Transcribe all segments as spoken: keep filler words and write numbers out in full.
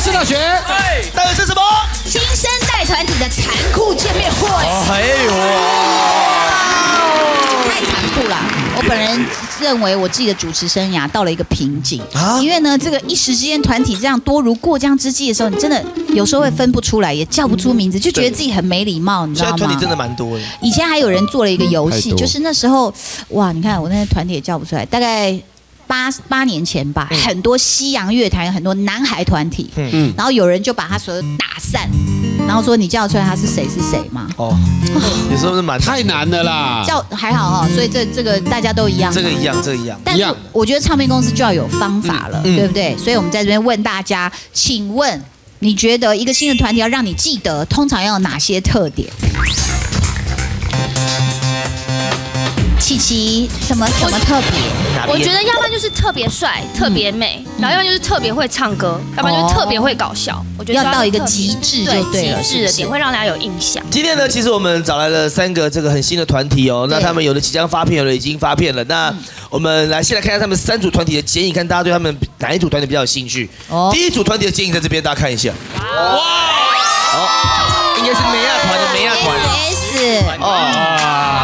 师大学， 待会是什么？ 新生代团体的残酷见面会。 哎呦， 太残酷了！我本人认为我自己的主持生涯到了一个瓶颈啊，因为呢，这个一时之间团体这样多如过江之鲫的时候，你真的有时候会分不出来，也叫不出名字，就觉得自己很没礼貌，你知道吗？ 现在团体真的蛮多的。 以前还有人做了一个游戏，就是那时候，哇，你看我那些团体也叫不出来，大概。八八年前吧，嗯、很多西洋乐坛有很多男孩团体，嗯，然后有人就把他所有打散，然后说你叫出来他是谁是谁吗？ 哦，有时候是蛮太难的啦。 叫还好哦，所以这这个大家都一样， 这个一样，这个一样。 但是我觉得唱片公司就要有方法了，嗯、对不对？所以我们在这边问大家，请问你觉得一个新的团体要让你记得，通常要有哪些特点？琪琪，什么什么特别？ 我觉得要不然就是特别帅、特别美，然后要不然就是特别会唱歌，要不然就是特别会搞笑。我觉得要到一个极致就对了， 极致的点会让大家有印象。 今天呢，其实我们找来了三个这个很新的团体哦，那他们有的即将发片，有的已经发片了。那我们来先来看一下他们三组团体的剪影，看大家对他们哪一组团体比较有兴趣。哦，第一组团体的剪影在这边，大家看一下。哇！哦，应该是美亚团的美亚团。 S。 哦。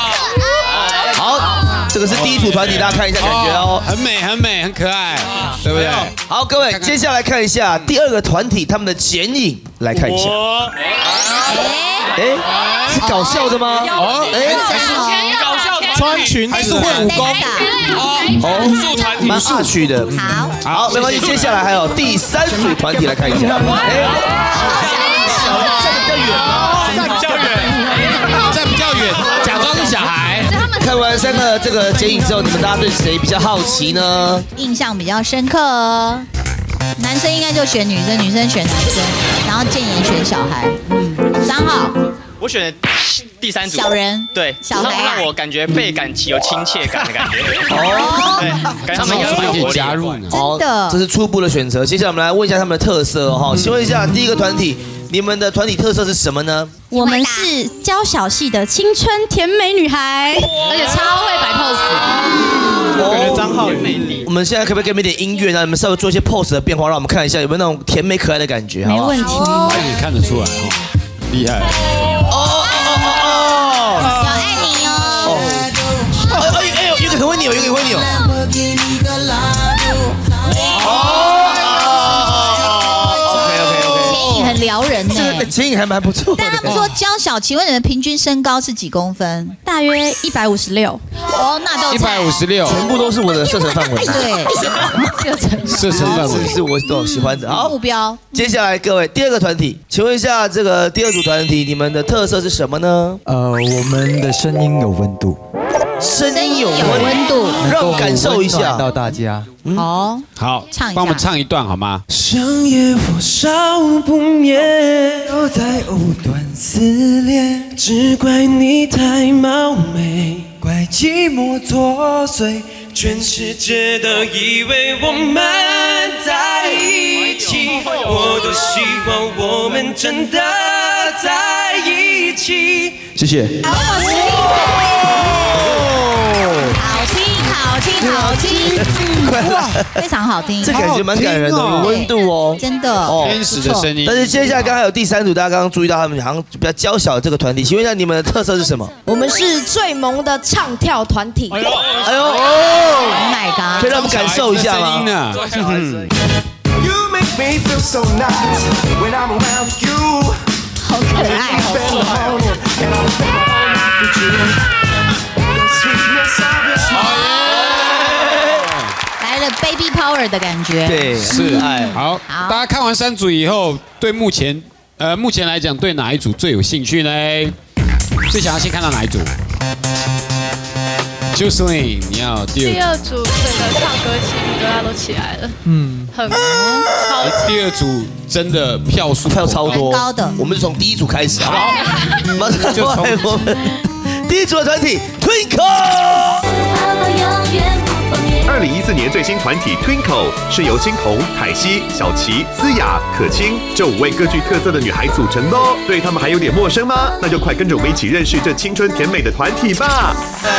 这个是第一组团体，大家看一下感觉哦， 很美很美很可爱，对不对？ 好，各位，接下来看一下第二个团体他们的剪影，来看一下。哎，是搞笑的吗？哦，哎， 还是搞笑团， 穿裙子，还是会武功？ 哦，武术团体，蛮有趣的。 好， 好，没关系。接下来还有第三组团体来看一下。哎，站比较远吗？ 站比较远， 站比较远，假装是小孩。 看完三个这个剪影之后，你们大家对谁比较好奇呢？ 印象比较深刻，男生应该就选女生，女生选男生，然后建言选小孩。嗯，三号， 我选第三组小人， 对， 小孩让我感觉倍感有亲切感的感觉。哦，对，感觉他们应该蛮有加入呢。真的， 这是初步的选择。接下来我们来问一下他们的特色哈。请问一下，第一个团体，你们的团体特色是什么呢？ 我们是娇小系的青春甜美女孩， 而且超会摆 pose。 我感觉张浩也美丽。 我们现在可不可以给你们一点音乐，让你们稍微做一些 pose 的变化，让我们看一下有没有那种甜美可爱的感觉？ 没问题， 你看得出来哦，厉害。 哦哦哦哦！ 小爱你哦。 哎哎哎呦，有个很会扭，有个很会扭。哦。 很撩人呢， 剪影还蛮不错的。 但他们说娇小，请问你们平均身高是几公分？ 大约一百五十六。 哦，那都一百五十六， 全部都是我的射程范围。 对，射程射程范围是我都喜欢的。好， 目标。 接下来各位，第二个团体，请问一下，这个第二组团体，你们的特色是什么呢？ 呃，我们的声音有温度。 声音有温度， 让我感受一下到大家。 好， 好， 唱一下， 帮我们唱一段好吗？ 深夜火烧不灭，都在藕断丝连，只怪你太冒昧，怪寂寞作祟，全世界都以为我们在一起，我多希望我们真的在一起。谢谢。 好听，好听，好听，哇，非常好听， 这感觉蛮感人的，有温度哦， 真的哦， 天使的声音。 但是接下来刚刚有第三组，大家刚刚注意到他们好像比较娇小的这个团体，请问一下你们的特色是什么？ 我们是最萌的唱跳团体。 哎呦， 哎呦 ，Oh my god， 可以让我们感受一下吗？ 好可爱，好来了 baby power 的感觉， 对， 是爱。好，大家看完三组以后，对目前呃目前来讲，对哪一组最有兴趣呢？最想要先看到哪一组 ？Jocelyn， 你要第二。 第二组整个唱歌起舞大家都起来了，嗯，很超。 第二组真的票数票超多， 高的。 我们就从第一组开始，好不好？马上就从我们第一组的团体 Twinkle。 二零一四年最新团体 Twinkle 是由欣桐、凯西、小琪、思雅、可清这五位各具特色的女孩组成的哦。对她们还有点陌生吗？那就快跟着我们一起认识这青春甜美的团体吧！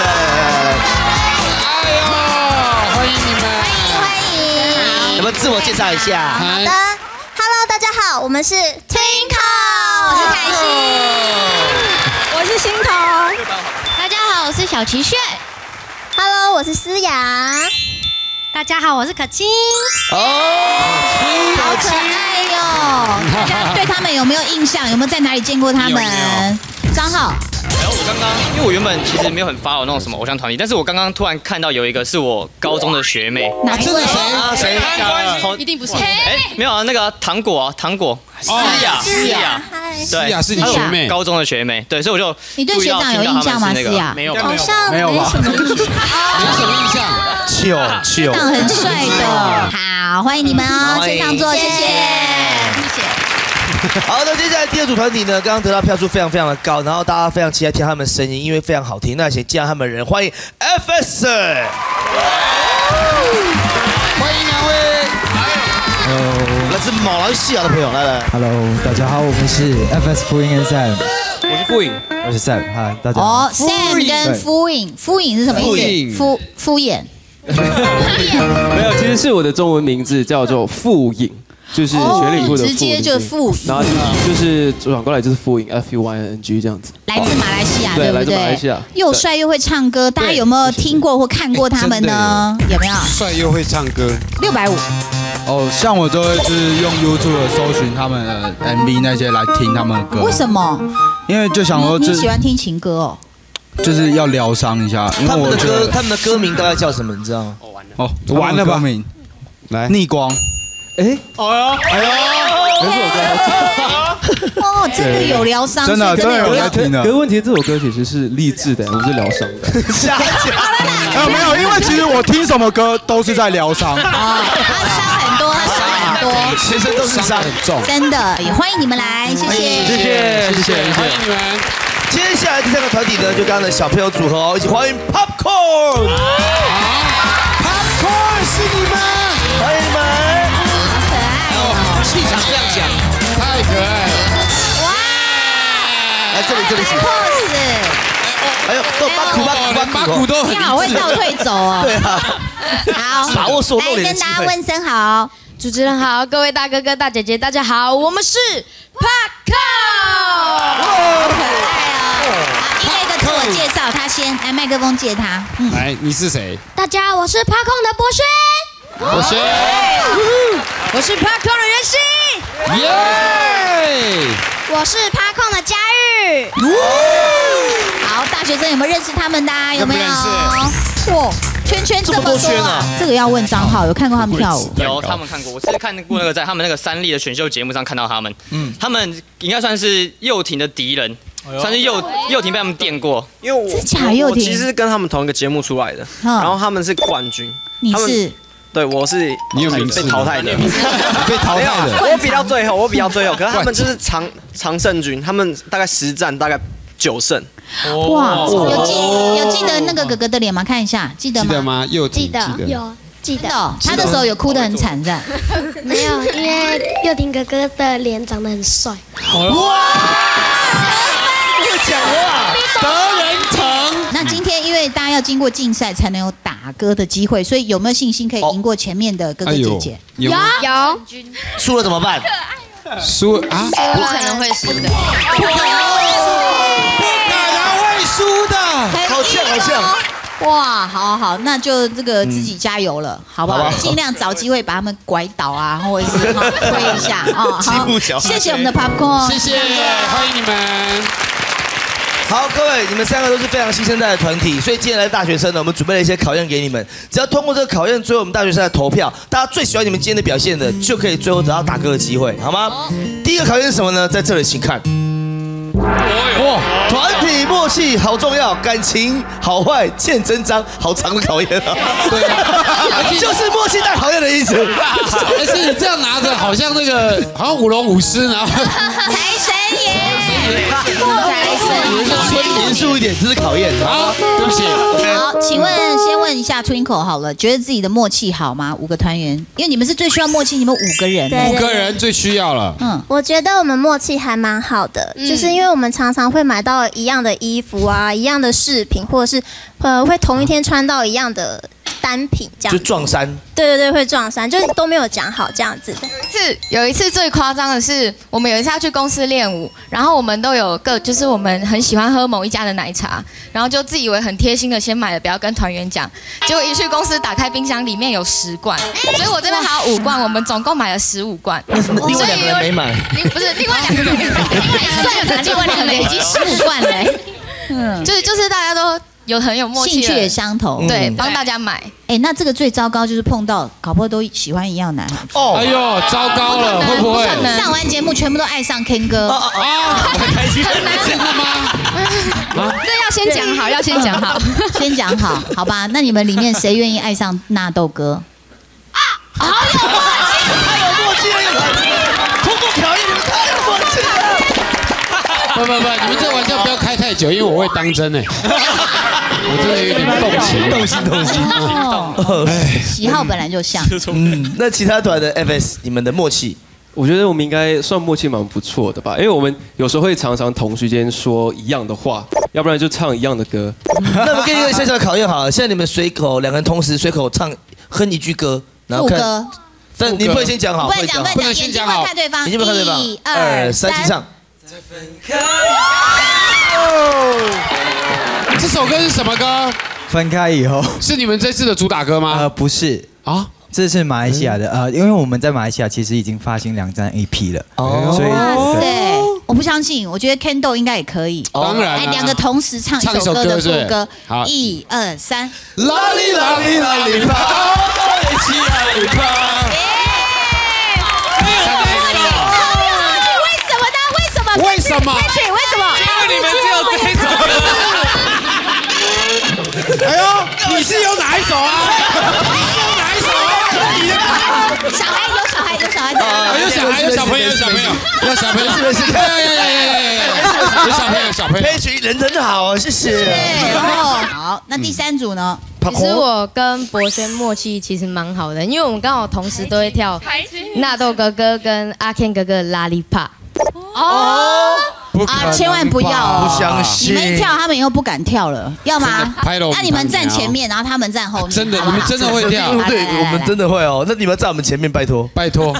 哎呦，欢迎你们！ 欢迎欢迎！ 有没有自我介绍一下？ 好的。 Hello， 大家好，我们是 Twinkle， 我是凯西， 我是心彤。 大家好，我是小齐炫。 Hello， 我是思雅。 大家好，我是可清。 哦， 好可爱哟！大家对他们有没有印象？有没有在哪里见过他们？张浩。 然后我刚刚，因为我原本其实没有很 follow 那种什么偶像团体，但是我刚刚突然看到有一个是我高中的学妹， 哪一位？ 谁？ 谁？ 一定不是。 哎，没有啊，那个糖果啊，糖果，思雅，思雅， 思雅是你学妹， 高中的学妹，对，所以我就你对学长有印象吗？思雅没有， 好像没有吧？ 没什么印象。 秀秀， 学长很帅的。好，欢迎你们哦，先上座，谢谢，谢谢。 好，那接下来第二组团体呢，刚刚得到票数非常非常的高，然后大家非常期待听他们的声音，因为非常好听。那先介绍他们的人，欢迎 F S。 欢迎两位。 来自马来西亚的朋友，来来。 Hello， 大家好，我们是 F S 复印 and Sam， 我是傅颖， 我是 Sam， 嗨，大家好。 哦 ，Sam 跟敷衍，敷衍是什么意思？敷敷衍。 没有，其实是我的中文名字叫做傅颖，就是全领部的傅， 直接就傅， 然后就是转过来就是傅颖 F U Y N G 这样子。 来自马来西亚， 对， 对不来自马来西亚， 又帅又会唱歌，大家有没有听过或看过他们呢？有没有？ 帅又会唱歌， 六百五。 哦，像我都会就是用 YouTube 搜寻他们的 M V 那些来听他们的歌。 为什么？ 因为就想说， 你喜欢听情歌哦？ 就是要疗伤一下，因为我觉得他们的歌名大概叫什么，你知道吗？ 哦， 完了吧？ 来，逆光。哎， 哦哟，哎呦，没错， 哦，真的有疗伤， 真的真的有在听的。 可是问题，这首歌其实是励志的，不是疗伤的。 瞎讲。没有，因为其实我听什么歌都是在疗伤。 啊，他伤很多，他伤很多， 全身都是伤很重。 真的，也欢迎你们来，谢谢， 谢谢，谢谢， 欢迎你们。 接下来第三个团体呢，就刚刚的小朋友组合哦，一起欢迎 Popcorn。Popcorn 是你们，欢迎你们， 好可爱哦， 气场这样讲， 太可爱了。 哇， 来这里这里请。 pose， 哎呦，都八股八股八八股都很。 你好会倒退走哦。 对啊。 好， 把握所露脸的机会。 来跟大家问声好。 主持人好，各位大哥哥大姐姐，大家好，我们是 Popcorn。 好可爱哦！好，一个一个自我介绍，他先，来麦克风借他。 嗯，来，你是谁？ 大家好，我是 Popcorn 的博轩。 我是。 我是 Popcorn 的袁熙。 耶！ 我是 Popcorn 的佳玉。 好，大学生有没有认识他们的？有没有？哇，圈圈这么多啊！这个要问张浩，有看过他们跳舞？ 有，他们看过。我是看过那个在他们那个三立的选秀节目上看到他们。嗯，他们应该算是幼婷的敌人，算是幼幼婷被他们电过。 因为我我其实是跟他们同一个节目出来的，然后他们是冠军。 你是？ 对，我是你有名字被淘汰的， 被淘汰的。 我比到最后，我比到最后，可是他们就是常常胜军，他们大概十战大概九胜。 哇，有记有记得那个哥哥的脸吗？看一下，记得吗？ 记得吗？又记得有记得。 他那时候有哭得很惨，是吧？ 没有，因为佑廷哥哥的脸长得很帅。 哇！会讲话， 得人疼。 那今天因为大家要经过竞赛才能有打歌的机会，所以有没有信心可以赢过前面的哥哥姐姐？ 有有。 输了怎么办？ 输啊？ 不可能会输的。 不可能会输。 输的， 好像好像， 哇，好好，那就这个自己加油了，好不好？尽量找机会把他们拐倒啊，或者是推一下哦。好，谢谢我们的 Popcorn， 谢谢，欢迎你们。 好，各位，你们三个都是非常新生代的团体，所以接下来的大学生呢，我们准备了一些考验给你们，只要通过这个考验，最后我们大学生来投票，大家最喜欢你们今天的表现的，就可以最后得到打歌的机会，好吗？第一个考验是什么呢？在这里，请看。哇，团体默契好重要，感情好坏见真章，好长的考验啊！对啊，就是默契大考验的意思。 而且你这样拿着，好像那个，好像舞龙舞狮，然后财神爷， 财神爷，严肃一点，这是考验。 好，对不起。 好，请问先问一下 Twinkle 好了，觉得自己的默契好吗？五个团员，因为你们是最需要默契，你们五个人， 五个人最需要了。 嗯，我觉得我们默契还蛮好的，就是因为我们常常会买到一样的衣服啊，一样的饰品，或者是呃会同一天穿到一样的单品这样。 就撞衫。 对对对，会撞衫，就是都没有讲好这样子的。 有一次，有一次最夸张的是，我们有一次要去公司练舞，然后我们都有个，就是我们很喜欢喝某一家的奶茶，然后就自以为很贴心的先买了，不要跟团员讲。结果一去公司打开冰箱，里面有十罐，所以我这边还有五罐，我们总共买了十五罐。 另外两个人没买。 不是，另外两个人没买， 算了，另外两个人已经十五罐了。 嗯，就是就是大家都。有很有默契， 兴趣也相同， 对，帮大家买。 哎，那这个最糟糕就是碰到，搞不好都喜欢一样男孩子。 哦，哎呦，糟糕了，会不会上完节目全部都爱上 Ken 哥？ 啊，很开心，真的吗？ 这要先讲好，要先讲好， 先讲好，好吧？那你们里面谁愿意爱上纳豆哥？啊，好有默契， 太有默契了，通过考验你们太有默契了。 不不不，你们这玩笑不要开太久，因为我会当真哎。我真的有点动情， 动心动心。 哦，喜好本来就像。 嗯，那其他团的 F S， 你们的默契？ 我觉得我们应该算默契蛮不错的吧，因为我们有时候会常常同时间说一样的话，要不然就唱一样的歌。 那我们给你一个小小的考验好了，现在你们随口两个人同时随口唱哼一句歌，然后看。副歌。但你不会先讲好， 不能讲，不能先讲好，看对方。 你不能看对方。一二三，起唱。 这首歌是什么歌？ 分开以后是你们这次的主打歌吗？ 呃，不是啊，这是马来西亚的。呃，因为我们在马来西亚其实已经发行两张 E P 了。哦，所以哇塞，我不相信，我觉得 Kendall 应该也可以。 当然， 哎，两个同时唱一首歌的副歌。 好， 一二三。 啦哩啦哩啦哩啪，一起啦哩啪。 为什么？ 为什么？ 因为你们只有这一首歌。哎呦，你是有哪一首啊？你是有哪一首啊？你的小孩有小孩有小孩有小孩有小朋友有小朋友有小朋友，是不是？有小朋友小朋友。 佩群人真好，谢谢。 对，好，那第三组呢？ 其实我跟博轩默契其实蛮好的，因为我们刚好同时都会跳纳豆哥哥跟阿 Ken 哥哥的拉力帕。 哦，啊，千万不要哦！ 不相信， 你们一跳，他们以后不敢跳了，要吗？那你们站前面，然后他们站后面。 真的，你们真的会跳？ 对，我们真的会哦。那你们在我们前面，拜托， 拜托。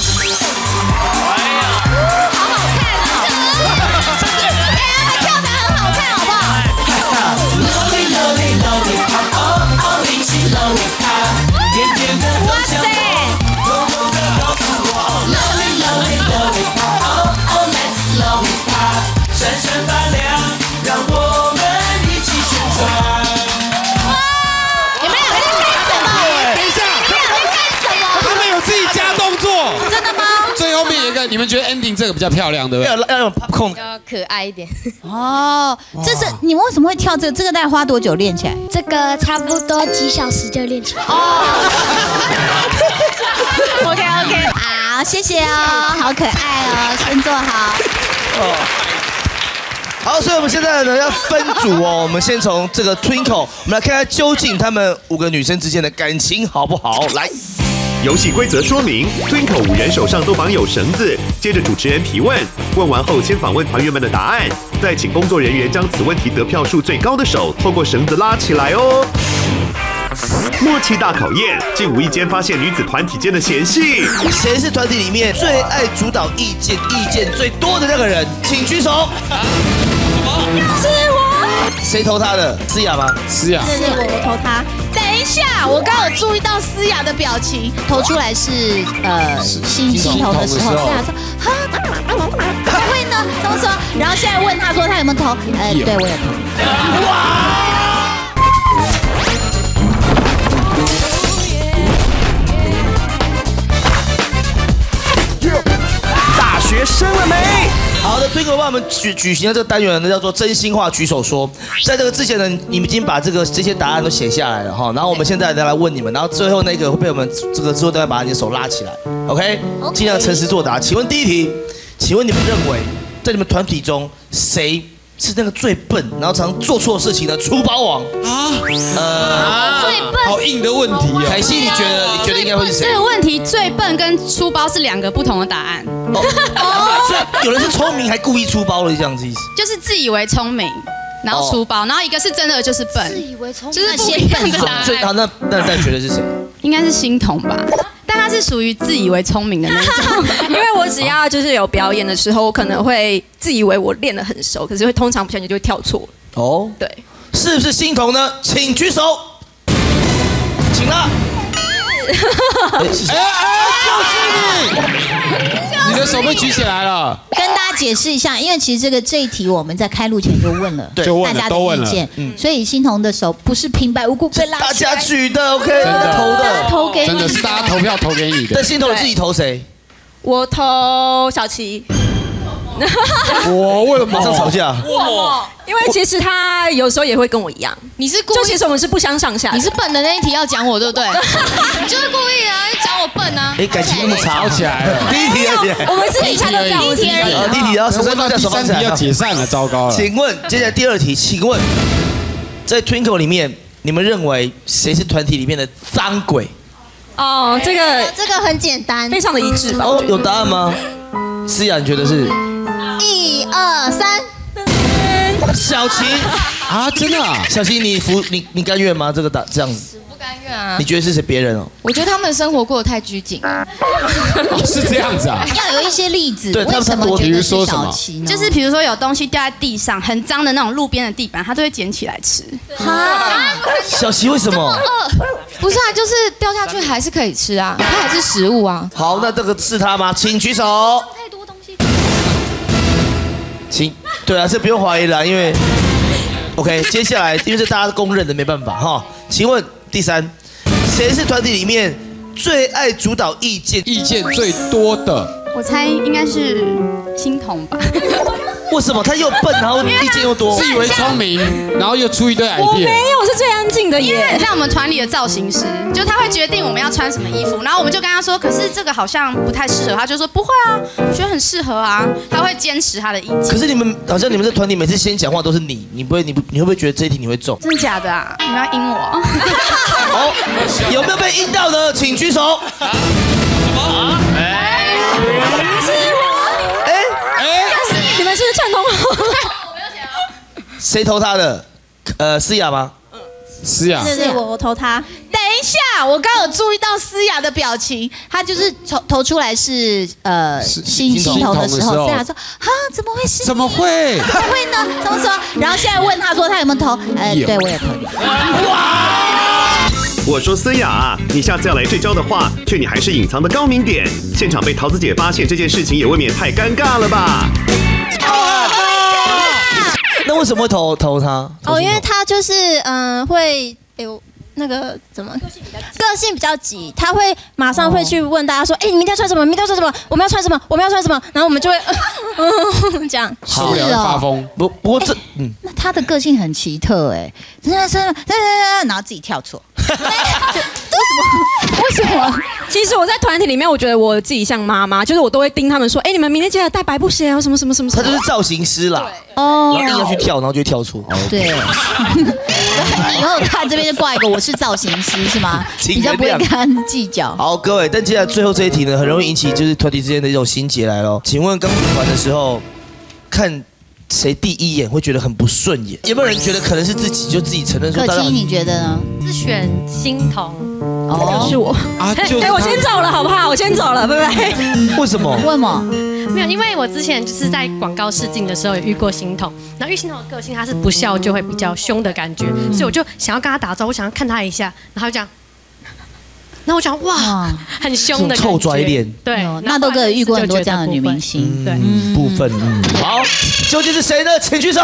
你们觉得 ending 这个比较漂亮，对不对？ 要要用 popcorn， 比较可爱一点。 哦，这是你们为什么会跳这个？这个大概花多久练起来？ 这个差不多几小时就练起来。 哦。OK OK， 好，谢谢哦，好可爱哦，先坐好。哦。 好，所以我们现在呢要分组哦，我们先从这个 Twinkle， 我们来看看究竟她们五个女生之间的感情好不好？来。 游戏规则说明 ，Twinkle 五人手上都绑有绳子。接着主持人提问，问完后先访问团员们的答案，再请工作人员将此问题得票数最高的手透过绳子拉起来哦。默契大考验，竟无意间发现女子团体间的嫌隙。 谁是团体里面最爱主导意见、意见最多的那个人？请举手。 是我。 谁投他的？思雅吗？ 思雅。 是我，我投他。 等一下，我刚有注意到思雅的表情，投出来是呃星星投的时候，思雅说哈，还会呢？怎么说？然后现在问他说他有没有投？呃，对我有投。哇！ 大学生了没？好的，Twinkle帮我们举举行的这个单元呢，叫做真心话举手说。在这个之前呢，你们已经把这个这些答案都写下来了哈，然后我们现在再来问你们，然后最后那个会被我们这个之后都要把你的手拉起来 ，OK？ 尽量诚实作答。请问第一题，请问你们认为在你们团体中谁是那个最笨，然后常做错事情的出包王啊？ 呃，最笨， 好硬的问题哦。 凯西，你觉得你觉得应该会是谁？ 这个问题最笨跟出包是两个不同的答案。 哦，所以有人是聪明还故意出包了这样子意思？ 就是自以为聪明， 然后粗包，然后一个是真的就是笨， 自以为聪明， 就是不一样的答最好案。 那那那觉得是谁？ 应该是心彤吧，但他是属于自以为聪明的那种。 因为我只要就是有表演的时候，我可能会自以为我练得很熟，可是会通常不小心就会跳错。 哦， 对， 是不是心彤呢？请举手，请了。哎哎，就是你！你的手被举起来了。 跟大家解释一下，因为其实这个这一题我们在开录前就问了， 就问了， 大家的都问了意见， 嗯所以欣彤的手不是平白无故被拉大起来， 家举的 ，OK， 真的投的， 投给你真的是大家投票投给你的。 但心彤自己投谁？ 我投小琪。 我为什么马上吵架？ 因为其实他有时候也会跟我一样， 你是故意， 就其实我们是不相上下的。 你是笨的那一题要讲我，对不对？你就是故意啊，讲我笨啊。 哎，感情那么差， 吵起来了。 第一题而已， 我们是你猜的这样， 第一题而已。 第一题，然后手上放下，手放下， 第三题要解散了，糟糕了。 请问接下来第二题，请问在 Twinkle 里面，你们认为谁是团体里面的脏鬼？ 哦，这个这个很简单， 非常的一致吧？ 哦，有答案吗？思雅，你觉得是？ 一二三， 小琪啊，真的啊？ 小琪，你服你你甘愿吗？这个打这样子， 不甘愿啊。 你觉得是谁？别人哦？ 我觉得他们的生活过得太拘谨。 是这样子啊？ 要有一些例子， 对， 为什么觉得是小琪呢？ 就是比如说有东西掉在地上，很脏的那种路边的地板，他都会捡起来吃。 小琪为什么？ 不是啊，就是掉下去还是可以吃啊，它还是食物啊。 好，那这个是他吗？请举手。 太多东西。 请，对啊，这不用怀疑了，因为 OK， 接下来因为这大家公认的，没办法哈。请问第三，谁是团体里面最爱主导意见、 意见最多的？ 我猜应该是心彤吧。 为什么他又笨，然后意见又多？ 自以为聪明，然后又出一堆 idea。 我没有，我是最安静的耶。 很像我们团里的造型师，就他会决定我们要穿什么衣服，然后我们就跟他说，可是这个好像不太适合，他就说不会啊，我觉得很适合啊，他会坚持他的意见。 可是你们好像你们这团体每次先讲话都是你，你不会，你不你会不会觉得这一题你会中？ 真的假的啊？你们要阴我？ 好，有没有被阴到的，请举手。什么？哎。 你们是不是串通好？ 谁投他的？呃，思雅吗？ 思雅， 是我我投他。 等一下，我刚有注意到思雅的表情，她就是投投出来是呃新新投的时候，思雅说啊怎么会是？ 怎么会？ 怎么会呢？怎么说？然后现在问他说他有没有投？呃，对我也投。 哇！我说思雅，你下次要来这招的话，劝你还是隐藏的高明点。现场被桃子姐发现这件事情，也未免太尴尬了吧？ 那为什么会投投他？ 哦，因为他就是嗯、呃、会哎我那个怎么个性比较个性比较急，他会马上会去问大家说，哎、你明天要穿什么？明天要穿什么？我们要穿什么？我们要穿什么？然后我们就会嗯这样。 好，发疯。不不过这嗯， 那他的个性很奇特哎，真的是，然后自己跳错。为什么？ 为什么？其实我在团体里面，我觉得我自己像妈妈，就是我都会盯他们说，哎，你们明天记得带白布鞋哦，什么什么什么。 他就是造型师啦， 哦， 一定要去跳，然后就会跳错。 对，以后他这边就挂一个我是造型师是吗？比较不会跟他计较。 好，各位，但接下来最后这一题呢，很容易引起就是团体之间的一种心结来咯。请问刚组团的时候，看谁第一眼会觉得很不顺眼？有没有人觉得可能是自己就自己承认说？ 可惜你觉得呢？ 是选心彤， 哦， 就是我啊，就哎，我先走了，好不好？我先走了，拜拜。 为什么？ 为什么？ 没有，因为我之前就是在广告试镜的时候有遇过心彤，然后遇心彤的个性他是不笑就会比较凶的感觉，所以我就想要跟他打招呼，想要看他一下，然后就这样。然后我想哇，很凶的臭拽脸， 对， 纳豆哥也遇过很多这样的女明星， 对， 部分嗯，好，究竟是谁呢？请举手。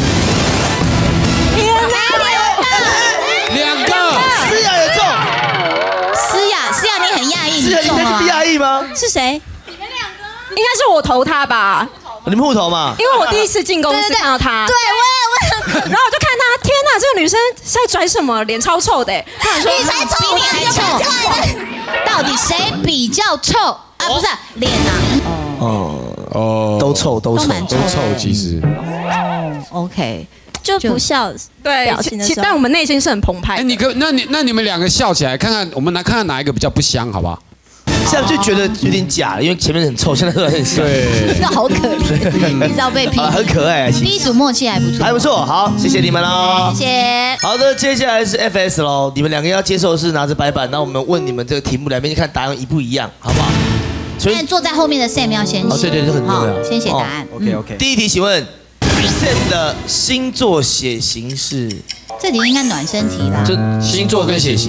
两个， 思雅也中。 思雅，思雅，你很讶异， 思雅，你中了吗？ 不讶异吗？ 是谁？应该是我投他吧， 你们互投嘛？ 因为我第一次进公司看到他， 对，我也我然后我就看他，天哪，这个女生在拽什么？脸超臭的，他说你才臭， 比你还臭，到底谁比较臭啊？不是脸啊？ 哦哦，都臭，都臭， 都臭，其实。 哦 ，OK。 就不笑， 对， 表情的时候， 但我们内心是很澎湃。 哎，你可那你那你们两个笑起来，看看我们来看看哪一个比较不香，好不好？ 这样就觉得有点假，因为前面很臭，现在都很香。 对，那好可怜，一直要被批。 很可爱。 第一组默契还不错， 还不错。好，谢谢你们喽， 谢谢。 好的，接下来是 F S 喽，你们两个要接受的是拿着白板，那我们问你们这个题目，两边看答案一不一样，好不好？ 所以坐在后面的 Sam 要先写， 哦，对对，这很重要， 先写答案。 OK OK。 第一题，请问 Sam 的星座血型是？ 这题应该暖身题啦。 就星座跟血型。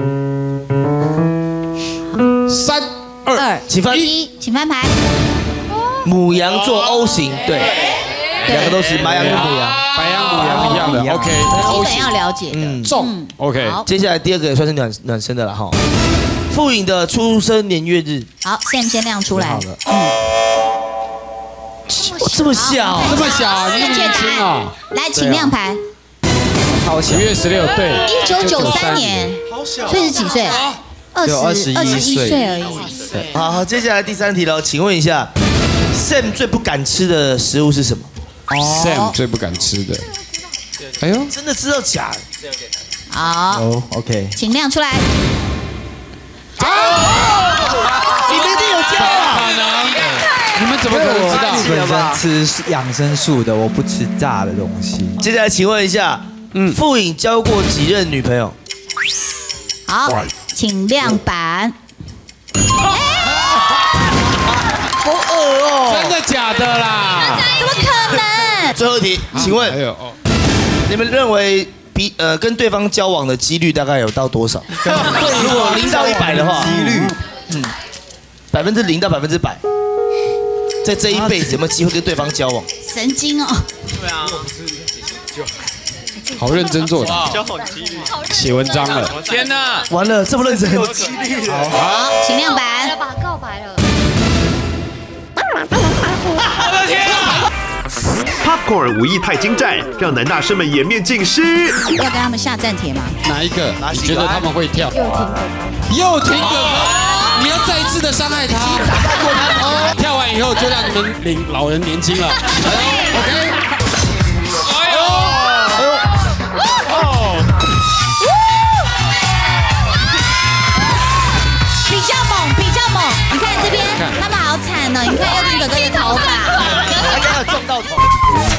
三二， 请翻一，请翻牌。 母羊座 O 型，对，两个都是白羊跟母羊， 白羊母羊一样的 ，OK。 基本要了解的， 嗯， 重 ，OK。 接下来第二个也算是暖暖身的了哈。傅颖的出生年月日， 好 ，Sam 先亮出来。 好的，嗯，这么小， 这么小，你那么年轻啊！ 来，请亮牌。 十月十六，对， 一九九三年，所以是几岁？二十二十一岁而已。 好好，接下来第三题了，请问一下 ，Sam 最不敢吃的食物是什么 ？Sam 最不敢吃的，哎呦， 真的知道假的。 好哦 ，OK， 请亮出来。 你们一定有教啊！ 你们怎么可能知道？ 我本身吃养生素的，我不吃炸的东西。 接下来请问一下，嗯，傅颖交过几任女朋友？ 好，请亮板。 好恶哦！ 真的假的啦？ 怎么可能？ 最后一题，请问，你们认为比呃跟对方交往的几率大概有到多少？如果零到一百的话，几率，嗯，百分之零到百分之百，在这一辈子有没有机会跟对方交往？ 神经哦！ 对啊， 好认真做的，写文章了。 天哪， 完了，这么认真， 有几率。 好，请亮板。 要把他告白了。 我的天啊 ！Popcorn 武艺太精湛，让男大生们颜面尽失。 要跟他们下战帖吗？ 哪一个？你觉得他们会跳？ 又听歌， 又听歌，你要再次的伤害他。哦，跳完以后就让你们领老人年轻了。OK。哎呦！哦！ 比较猛，比较猛。你看这边，他们好惨哦！你看佑廷哥哥的头发， 还刚有撞到头。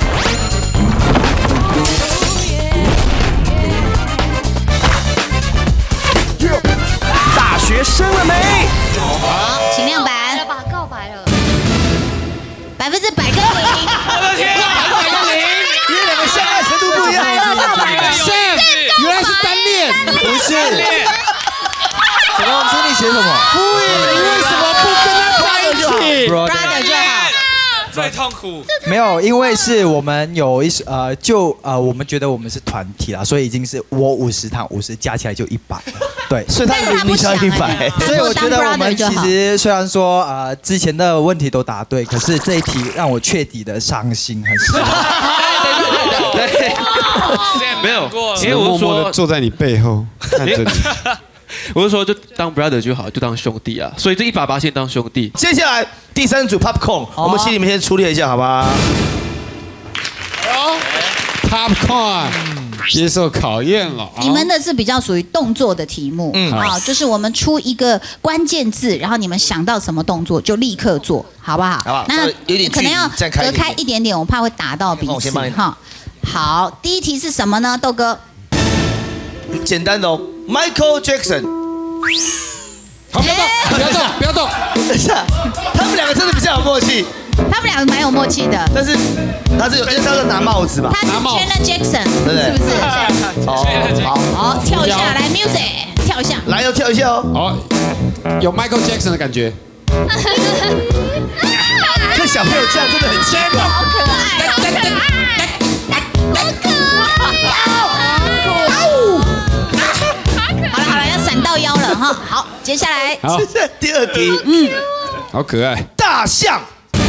大学生了没？ 好，请亮板。 要把他告白了。 百分之百跟零。 我的天啊！ 百跟零， 你们两个相爱程度不一样。 Sam，原来是单恋， 不是。什么？书里写什么？ 傅颖，你为什么不跟他在一起 ？Brother 就好。 最痛苦。 没有，因为是我们有一呃，就呃，我们觉得我们是团体啦，所以已经是我五十，他五十，加起来就一百。对， 所以他零零加一百。 所以我觉得我们其实虽然说呃之前的问题都答对，可是这一题让我彻底的伤心，很失望。 对，没有，因为我默默说的坐在你背后看着你。 我是说，就当 brother 就好，就当兄弟啊。所以这一把把先当兄弟。 接下来第三组 Popcorn， 我们请你们先出列一下，好吧 ？Popcorn 接受考验了。 你们的是比较属于动作的题目，嗯，啊，就是我们出一个关键字，然后你们想到什么动作就立刻做，好不好？ 好不好？ 那有点可能要隔开一点点，我怕会打到彼此。哈，好，第一题是什么呢？豆哥， 简单的哦。Michael Jackson， 好，不要动，不要动，不要动。 等一下，他们两个真的比较有默契。 他们两个蛮有默契的。 但是他是有，因为他是拿帽子吧？ 他是 Janet Jackson， 对不对？ 是不是？ 哦，好， 好，跳一下，来 music， 跳一下。 来，要跳一下哦。 好，有 Michael Jackson 的感觉。 看小朋友这样真的很奇怪。 好可爱，好可爱，好可爱。好了好了，要闪到腰了哈。好，接下来， 好， 第二题， 嗯， 好可爱， 大象。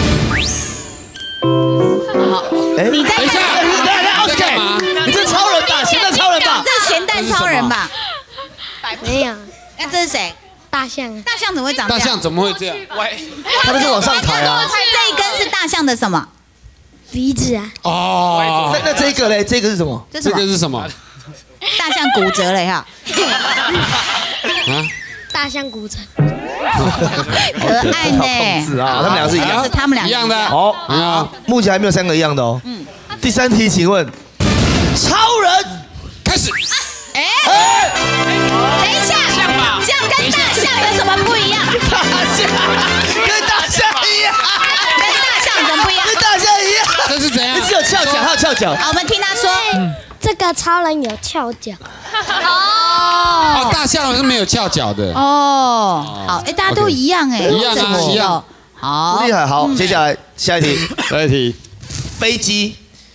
好， 哎， 你在等一下，来来 ，OK， 你这超人吧，咸蛋超人吧？ 这是咸蛋超人吧？ 没有， 那这是谁？ 大象。 大象怎么会长这样？ 大象怎么会这样？ 他们是往上抬啊。 这一根是大象的什么？ 鼻子啊。 哦， 那那这个嘞？这个是什么？ 这个是什么？ 大象骨折了哈。 啊？ 大象古城。 可爱呢。 控制啊，他们俩是一样， 是他们俩一样的。 好，好，目前还没有三个一样的哦。嗯。第三题，请问，超人开始。 哎，等一下，这样跟大象有什么不一样？ 大象跟大象一样， 跟大象怎么不一样？ 跟大象一样。 这是怎样？ 只有翘脚，他有翘脚。 好，我们听他说。 这个超人有翘脚。 哦。 哦，大象是没有翘脚的。 哦。好，哎，大家都一样哎。 一样啊，一样。 好， 厉害。好，接下来下一题， 下一题， 飞机。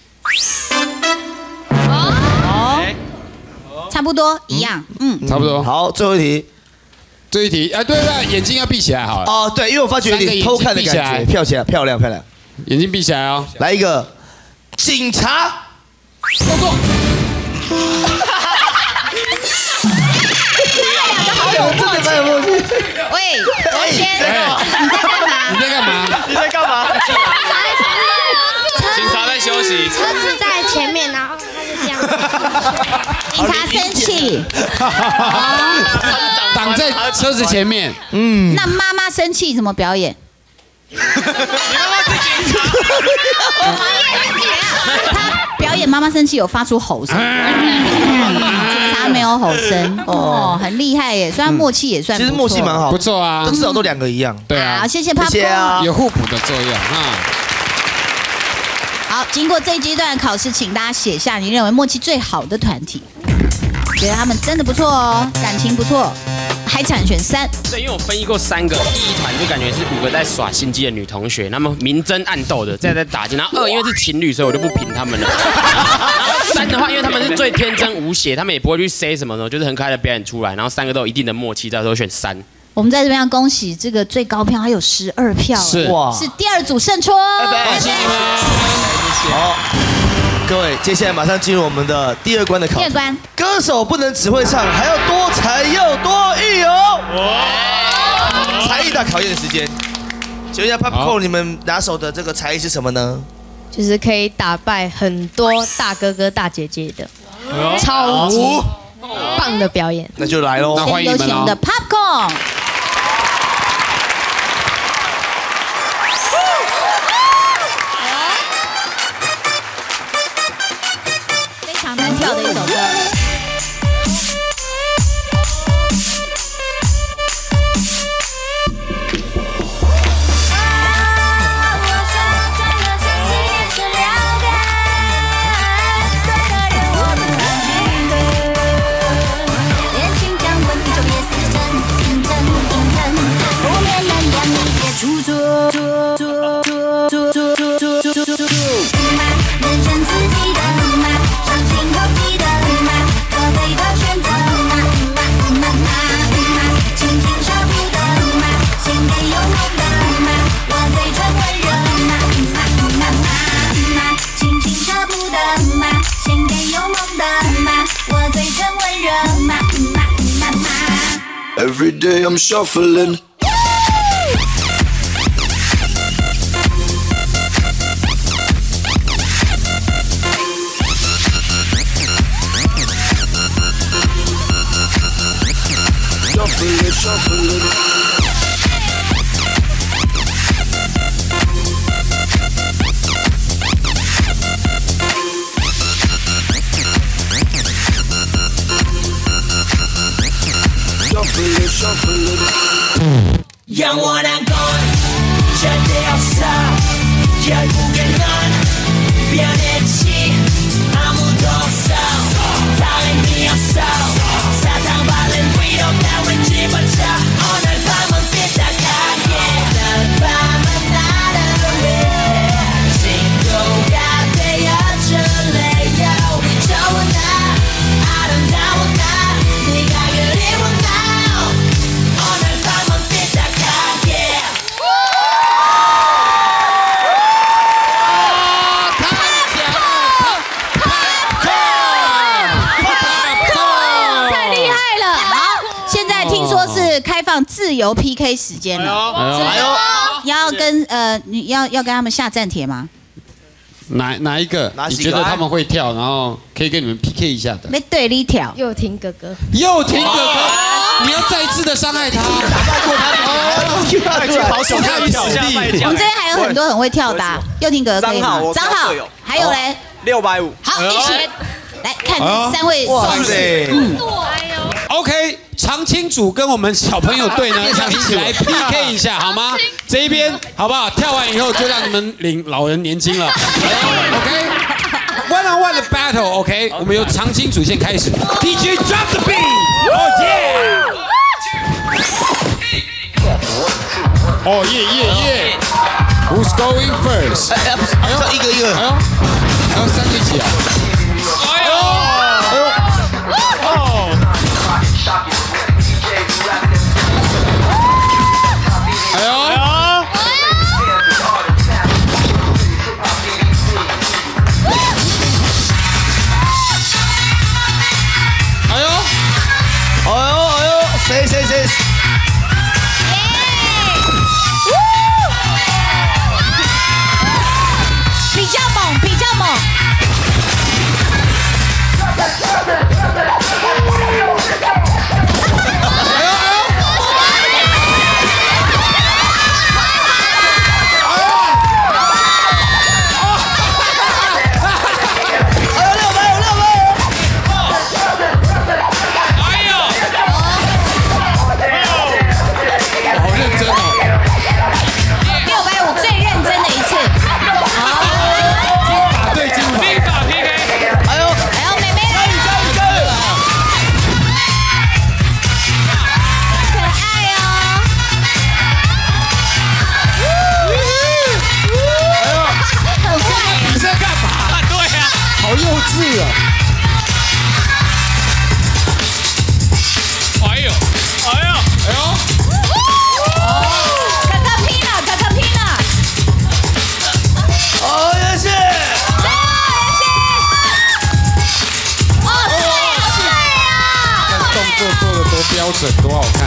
哦。差不多一样，嗯， 差不多。 好，最后一题， 最后一题，哎，对对，眼睛要闭起来好了。 哦，对，因为我发觉有点偷看的感觉，漂起来，漂亮漂亮。 眼睛闭起来哦， 来一个警察动作。 两个好有默契。喂，罗先，你在干嘛？ 你在干嘛？ 你在干嘛？警察在休息。 车子在前面，然后他就这样。 警察生气， 挡在车子前面。 嗯。 那妈妈生气怎么表演？ 你妈妈是警察。 他表演妈妈生气有发出吼声，警察没有吼声。哦，很厉害耶，虽然默契也算。 其实默契蛮好， 不错啊， 至少都两个一样。 对啊。 好，谢谢 Papa。 谢谢啊， 有互补的作用啊。 好，经过这一阶段的考试，请大家写下你认为默契最好的团体，觉得他们真的不错哦，感情不错，海产选三。 对，因为我分析过三个，第一团就感觉是五个在耍心机的女同学，她们明争暗斗的，在在打架。然后二因为是情侣，所以我就不评他们了。然后三的话，因为他们是最天真无邪，他们也不会去 say 什么的，就是很可爱的表演出来。然后三个都有一定的默契，到时候选三。 我们在这边要恭喜这个最高票，还有十二票， 是哇， 是第二组胜出。 恭喜你们！好，各位，接下来马上进入我们的第二关的考。 第二关， 歌手不能只会唱，还要多才又多艺哦。哇！才艺大考验的时间，请问一下 Popcorn， 你们拿手的这个才艺是什么呢？ 就是可以打败很多大哥哥大姐姐的，超级棒的表演。 那就来喽， 那欢迎你们哦。 的 Popcorn。非常难跳的一首歌。 Every day I'm shuffling. Shuffling, shuffling. Shuffling, shuffling. 영원한 건 절대 없어. 결국엔 넌 변했지. 아무도 없어. 다름이 없어. 사탕발린 위로 나 왠지 버텨. 오늘 밤은 삐딱하게. 오늘 밤은 나를 위해 친구가 되어줄래요. 좋은 날 아름다운 날 네가 그리운 날 오늘 밤은 삐딱하게. 开放自由 P K 时间了， 哎呦， 要跟呃，你要要跟他们下战帖吗？ 哪哪一个？你觉得他们会跳，然后可以跟你们 P K 一下的？ 没对你跳， 佑廷哥哥， 佑廷哥哥， 你要再次的伤害他， 打败过他，哦，他已经好手看跳， 我们这边还有很多很会跳的，佑廷哥可以吗？张浩，还有嘞， 六百五， 好，一起来看三位壮士。 嗯 OK， 常青组跟我们小朋友队呢，要一起来 P K 一下，好吗？这一边好不好？跳完以后就让你们领老人年金了。OK，One on one 的 battle，OK， 我们由常青组先开始。D J drop the beat，Oh yeah！Oh yeah yeah yeah！Who's going first？ 哎呀，哎呦，一个一个，哎呦，还有三个一起啊！哎呦，哎呦，哦！ 哎呦！哎呦！ 哎呦！哎呦！谁谁谁？ 比较猛，比较猛。 好幼稚啊！哎呦，哎呦，哎呦！ 哥哥拼了，哥哥拼了！ 哦，也是！ 哦，对啊，对啊！ 看动作做的多标准，多好看！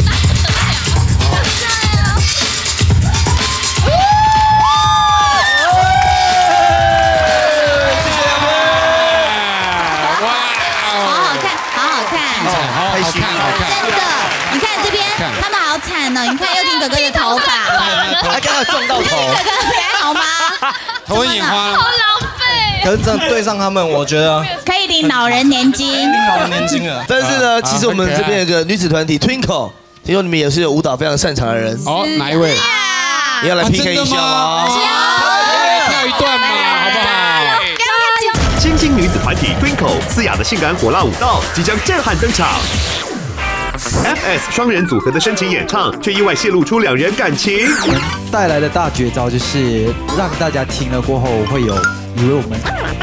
好看，好看，真的！你看这边，他们好惨哦！你看佑廷哥哥的头发， 他刚刚撞到头。 佑廷哥哥还好吗？ 头昏眼花了。 好狼狈。 可是这样对上他们，我觉得可以领老人年金。 领老人年金了。 但是呢，其实我们这边有个女子团体 Twinkle， 听说你们也是有舞蹈非常擅长的人。 哦，哪一位？ 你要来 P K 一下吗？ 跳一段嘛，好不好？ 新兴女子团体 Twinkle 嘶哑的性感火辣舞蹈即将震撼登场。F S 双人组合的深情演唱，却意外泄露出两人感情。 带来的大绝招就是让大家听了过后会有以为我们。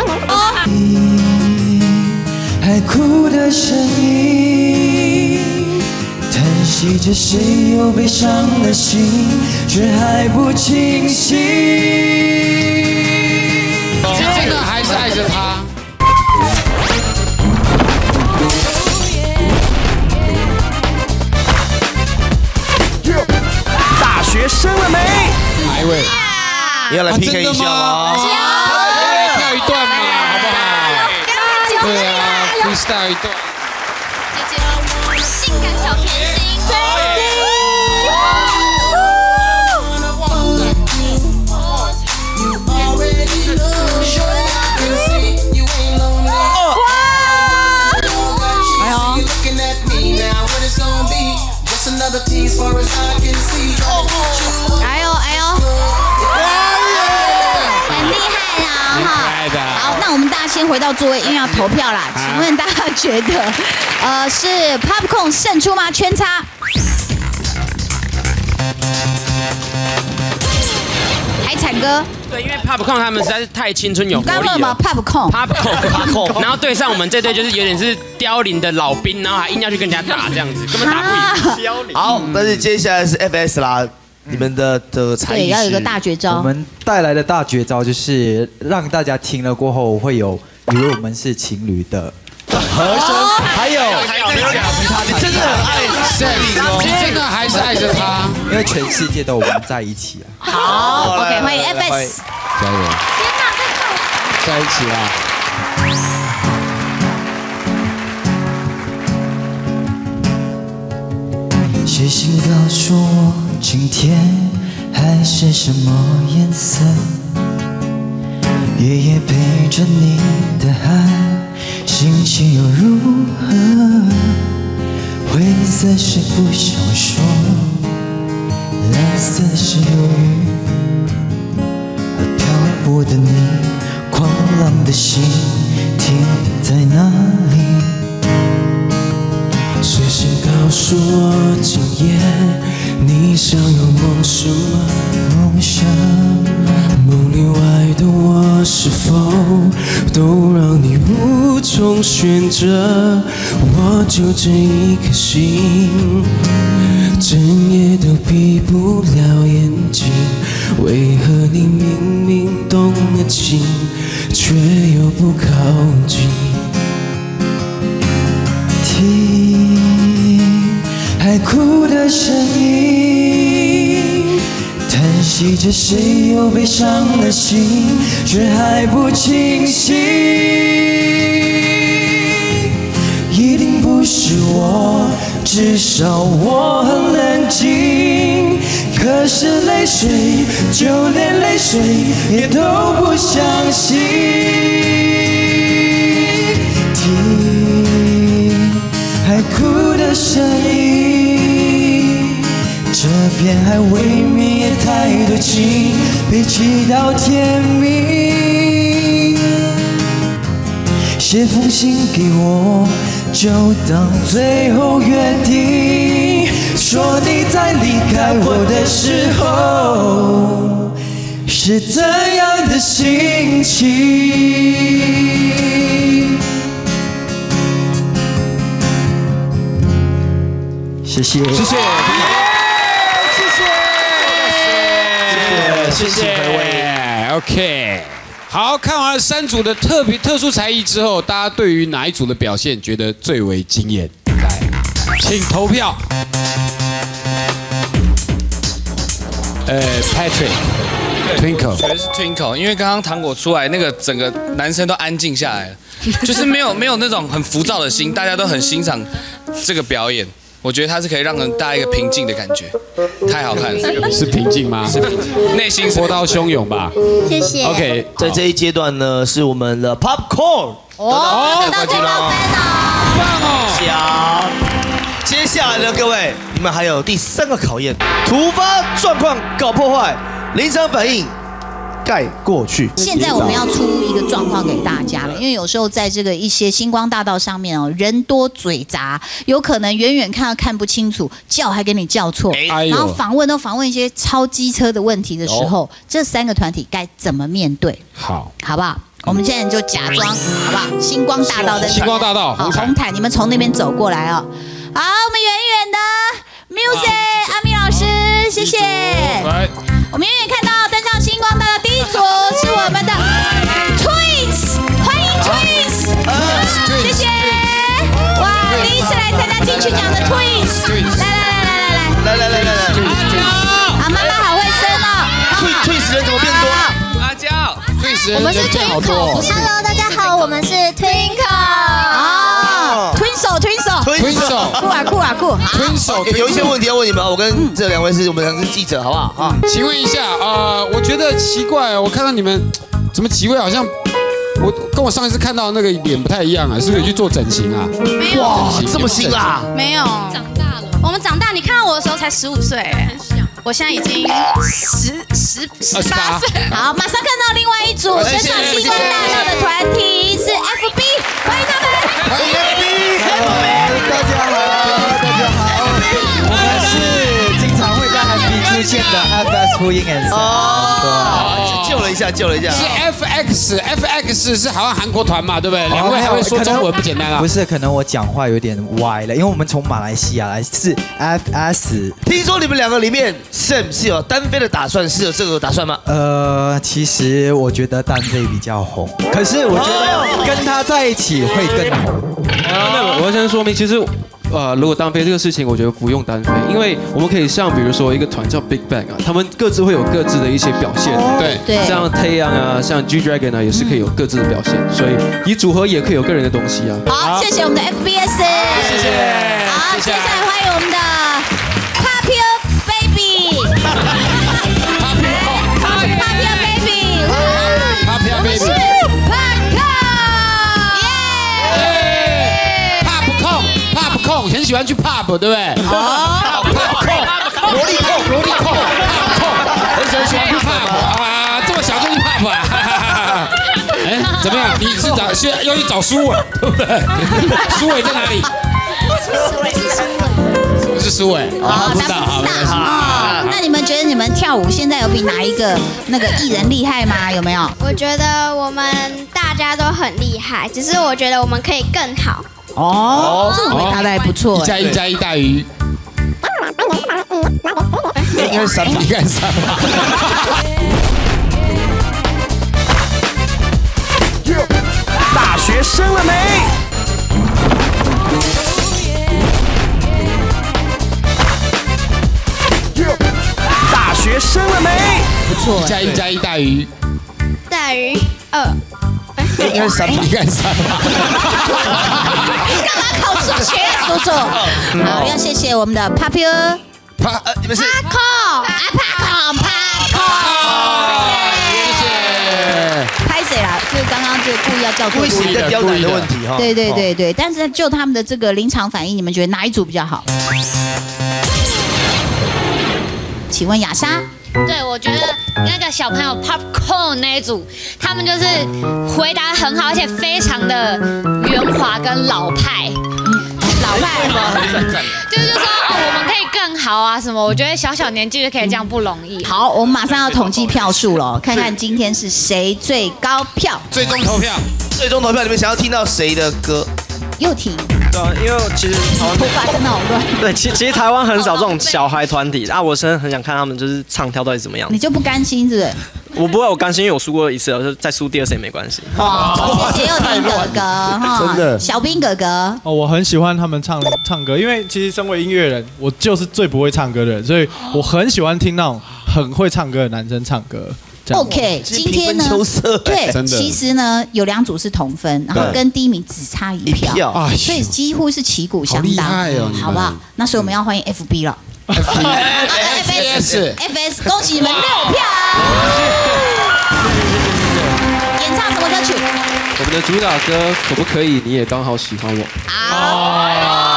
海哭的声音，叹息着谁又悲伤的心，却还不清醒。 你真的还是爱着他？ 大学生了没？ 哪一位？ 你要来 P K 一下吗？ 跳一段嘛，好不好？对啊 ，freestyle 一段。 姐姐，性感小甜心 ，Sexy。 哎呦哎呦，很厉害啊哈！好，那我们大家先回到座位，因为要投票啦。请问大家觉得，呃，是 Popcorn 胜出吗？圈叉。海产哥。 对，因为 Popcorn 他们实在是太青春有活力了。 刚刚什么 Popcorn Popcorn， 然后对上我们这队就是有点是凋零的老兵，然后还硬要去跟人家打这样子，根本打不赢。 好，但是接下来是 F S 啦，你们的的才艺对，要有一个大绝招。 我们带来的大绝招就是让大家听了过后会有以为我们是情侣的和声，还有你真的很爱 Sally 哦， 你真的还是爱着他， 因为全世界都我们在一起啊。 好 ，OK， 欢迎 F S， 加油！在一起啦！ 写信告诉我今天海是什么颜色，夜夜陪着你的海，心情又如何？灰色是不想说，蓝色是忧郁，而漂泊的你，狂浪的心停在哪里？写信告诉我今夜你想要梦什么？梦想，梦里外的我是否都让你无从选择？我就这一颗心，整夜都闭不了眼睛。为何你明明动了情，却又不靠近？听海哭的声音，叹息着谁又悲伤了心，却还不清醒。一定不是我，至少我很冷静。可是泪水，就连泪水也都不相信。听海哭的声音，这片海未免也太多情，被气到天明。写封信给我，就当最后约定，说你在离开我的时候是怎样的心情。谢谢，谢谢，谢谢， 谢谢，谢谢 ，OK。好，看完了三组的特别特殊才艺之后，大家对于哪一组的表现觉得最为惊艳？来，请投票。呃 ，Patrick。Twinkle， 我觉得是 Twinkle， 因为刚刚糖果出来，那个整个男生都安静下来了，就是没有没有那种很浮躁的心，大家都很欣赏这个表演。我觉得他是可以让人大家一个平静的感觉，太好看了。 是平静吗？ 是平静，内心波涛汹涌吧。 谢谢。 OK， 在这一阶段呢，是我们的 Popcorn 哦，得到最高分哦，棒哦！小，接下来呢，各位，你们还有第三个考验，突发状况搞破坏，临场反应。盖过去。 现在我们要出一个状况给大家了，因为有时候在这个一些星光大道上面哦，人多嘴杂，有可能远远看到看不清楚，叫还给你叫错， 哎、 然后访问都访问一些超机车的问题的时候，哦、这三个团体该怎么面对？ 好， 好不好？我们现在就假装，好不好？星光大道的星光大道， 好，红毯，你们从那边走过来哦。好，我们远远的 music， 阿咪老师，谢谢。我们远远看到登上星光大道第一组是我们的 Twins， 欢迎 Twins， 谢谢。哇，第一次来参加金曲奖的 Twins， 来来来来来来来来来来，啊，妈妈好会生哦。 Twins 人怎么变多？ 阿娇 ，Twins 人我们是 Twinkle，Hello， 大家好，我们是 Twinkle。哦 ，Twinkle Twinkle， 酷啊酷啊酷 ，Twinkle， 有一些问题要问你们啊，我跟这两位是我们两个是记者，好不好啊？ 请问一下，呃，我觉得奇怪，我看到你们怎么几位好像，我跟我上一次看到那个脸不太一样啊，是不是有去做整形啊？ 没有， 哇，这么新啦？ 没有，长大了。我们长大，你看到我的时候才十五岁，我现在已经十十十八岁。 好，马上看到另外一组登上星光大道的团体是 F B， 欢迎他们。 欢迎 F B， 大家好，大家好，我们是经常会在 F B 出现的 F S 呼应 and 哦，救了一下，救了一下， 是 F X，F X 是好像韩国团嘛，对不对？两位还会说中文，不简单啊。 不是，可能我讲话有点歪了，因为我们从马来西亚来，是 F S。 听说你们两个里面 Sam 是有单飞的打算，是有这个打算吗？ 呃，其实我觉得单飞比较红，可是我觉得跟他在一起会更红。 那我先说明，其实。呃，如果单飞这个事情，我觉得不用单飞，因为我们可以像比如说一个团叫 Big Bang 啊，他们各自会有各自的一些表现， 对对，像太阳啊，像 G Dragon 啊，也是可以有各自的表现，所以你组合也可以有个人的东西啊。 好，谢谢我们的 F B S， 谢谢。 好，接下来欢迎我们的喜欢去 pub， 对不对？哦 ，pub 控， 萝莉控， 萝莉控 ，pub 控， 很喜欢去 pub 啊，这么小就去 pub 啊？哎，怎么样？你是找现在要去找苏伟，对不对？苏伟在哪里？ 苏伟是苏伟， 是苏伟，啊，不知道，好，没关系。 哦，那你们觉得你们跳舞现在有比哪一个那个艺人厉害吗？有没有？ 我觉得我们大家都很厉害，只是我觉得我们可以更好。 哦，这个回答的还不错。 一加一加一大于， 应该是三吧， 应该是三吧。 大学生了没？大学生了没？ 不错，一加一加一大于大于二。 应该是三吧， 应该是三吧。 干嘛考数学，叔叔？好，要谢谢我们的 Popular。 帕，呃，你们是 Paco 啊 ，Paco Paco，谢谢。拍谁啦？就是刚刚就故意要叫错故意的刁难的问题哈。 对对对对，但是就他们的这个临场反应，你们觉得哪一组比较好？请问雅莎？ 对，我觉得那个小朋友 popcorn 那一组，他们就是回答很好，而且非常的圆滑跟老派。老派吗？就是说哦，我们可以更好啊什么？我觉得小小年纪就可以这样不容易。 好，我们马上要统计票数了，看看今天是谁最高票。 最终投票， 最终投票，你们想要听到谁的歌？ 又听。 对啊，因为其实台湾头发真的好乱。 对，其其实台湾很少这种小孩团体啊，我真的很想看他们就是唱跳到底怎么样。 你就不甘心是不是？ 我不会，我甘心，因为我输过一次了，就再输第二次也没关系。 哇，谢谢又听哥哥哈， 真的小兵哥哥。 哦，我很喜欢他们唱唱歌，因为其实身为音乐人，我就是最不会唱歌的人，所以我很喜欢听那种很会唱歌的男生唱歌。 OK， 今天呢，对，其实呢有两组是同分，然后跟第一名只差一票，所以几乎是旗鼓相当，好不好？那所以我们要欢迎 F B 了 ，F S F S， 恭喜你们六票。演唱什么歌曲？ 我们的主打歌可不可以？你也刚好喜欢我。 好。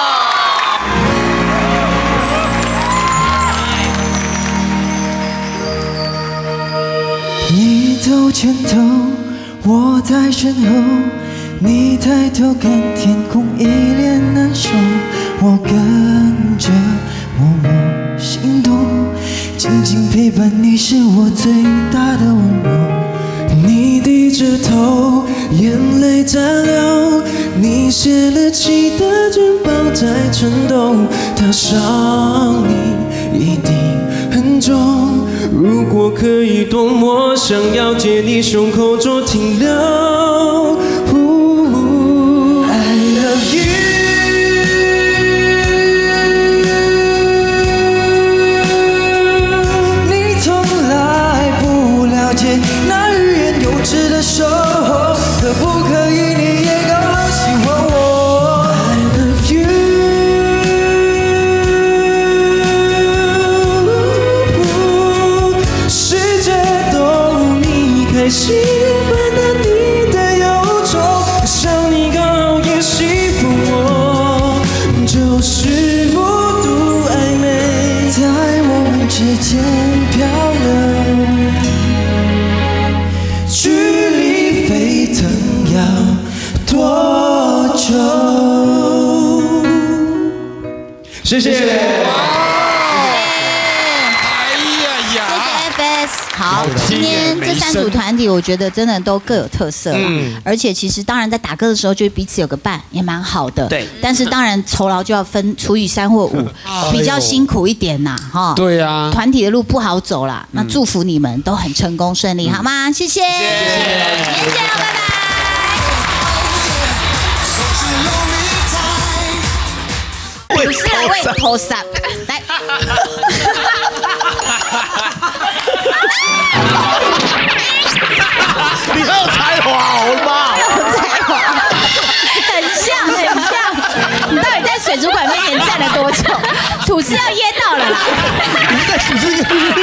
你走前头，我在身后，你抬头看天空，一脸难受，我跟着默默心动，静静陪伴你是我最大的温柔。你低着头，眼泪在流，你泄了气的肩膀在颤抖，踏上你一定很重。如果可以，多么想要借你胸口做停留。I love you。你从来不了解那欲言又止的守候，可不可以？你也刚好喜欢我。I love you。兴奋的你的忧愁，想你刚好也喜欢我，就是不独暧昧，在我们之间漂流，距离沸腾要多久？谢谢。 好，今天这三组团体，我觉得真的都各有特色啦。嗯，而且其实当然在打歌的时候，就彼此有个伴，也蛮好的。对。但是当然酬劳就要分除以三或五，比较辛苦一点呐，哈。 对啊。 团体的路不好走啦，那祝福你们都很成功顺利，好吗？谢谢。谢谢。谢谢，拜拜。不是来为 pose up， 来。 你很有才华，我的妈！ 有才华，很像很像。你到底在水族馆面前站了多久？吐司要噎到了啦！ 你在吐司